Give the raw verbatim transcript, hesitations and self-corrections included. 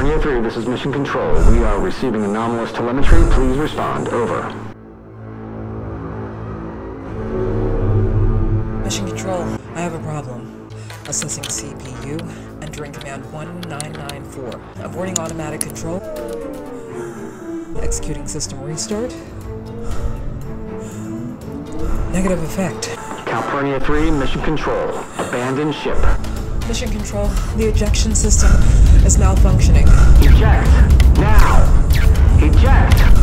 Calpurnia three, this is Mission Control. We are receiving anomalous telemetry. Please respond. Over. Mission Control, I have a problem. Assessing C P U, entering command one nine nine four. Aborting automatic control. Executing system restart. Negative effect. Calpurnia three, Mission Control. Abandon ship. Mission Control, the ejection system is malfunctioning. Eject! Now! Eject!